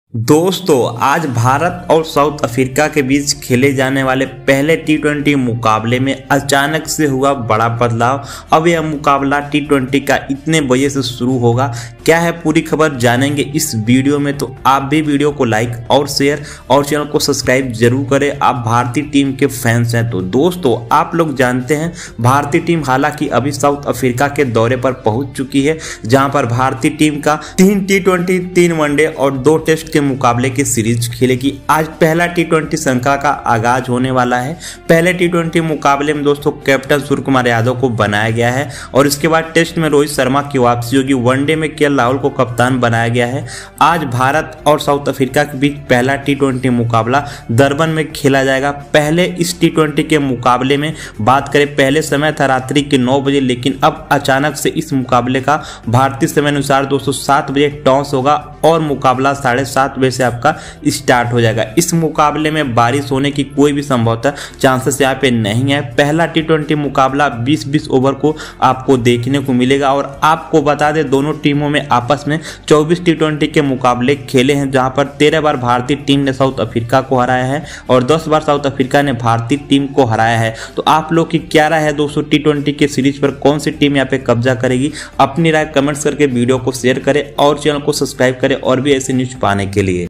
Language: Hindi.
दोस्तों आज भारत और साउथ अफ्रीका के बीच खेले जाने वाले पहले टी20 मुकाबले में अचानक से हुआ बड़ा बदलाव। अब यह मुकाबला टी20 का इतने बजे से शुरू होगा, क्या है पूरी खबर जानेंगे इस वीडियो में। तो आप भी वीडियो को लाइक और शेयर और चैनल को सब्सक्राइब जरूर करें, आप भारतीय टीम के फैंस हैं। तो दोस्तों आप लोग जानते हैं भारतीय टीम हालांकि अभी साउथ अफ्रीका के दौरे पर पहुंच चुकी है, जहां पर भारतीय टीम का 3 टी20, 3 वनडे और 2 टेस्ट मुकाबले की सीरीज खेलेगी। आज पहला टी20 श्रृंखला का आगाज होने वाला है। पहले टी20 मुकाबले में दोस्तों कैप्टन सूर्य कुमार यादव को बनाया गया है और इसके बाद टेस्ट में रोहित शर्मा की वापसी होगी। वनडे में केएल राहुल को कप्तान बनाया गया है। आज भारत और साउथ अफ्रीका के बीच पहला टी20 मुकाबला डरबन में खेला जाएगा। पहले इस टी20 के मुकाबले में बात करें, पहले समय था रात्रि के 9 बजे, लेकिन अब अचानक से इस मुकाबले का भारतीय समय अनुसार दोस्तों 7 बजे टॉस होगा और मुकाबला 7:30 बजे से आपका स्टार्ट हो जाएगा। इस मुकाबले में बारिश होने की कोई भी संभवतः चांसेस यहाँ पे नहीं है। पहला टी20 मुकाबला 20-20 ओवर को आपको देखने को मिलेगा और आपको बता दें दोनों टीमों में आपस में 24 टी20 के मुकाबले खेले हैं, जहां पर 13 बार भारतीय टीम ने साउथ अफ्रीका को हराया है और 10 बार साउथ अफ्रीका ने भारतीय टीम को हराया है। तो आप लोग की क्या राय है दोस्तों, टी20 के सीरीज पर कौन सी टीम यहाँ पे कब्जा करेगी? अपनी राय कमेंट्स करके वीडियो को शेयर करें और चैनल को सब्सक्राइब करें और भी ऐसे न्यूज पाने के लिए।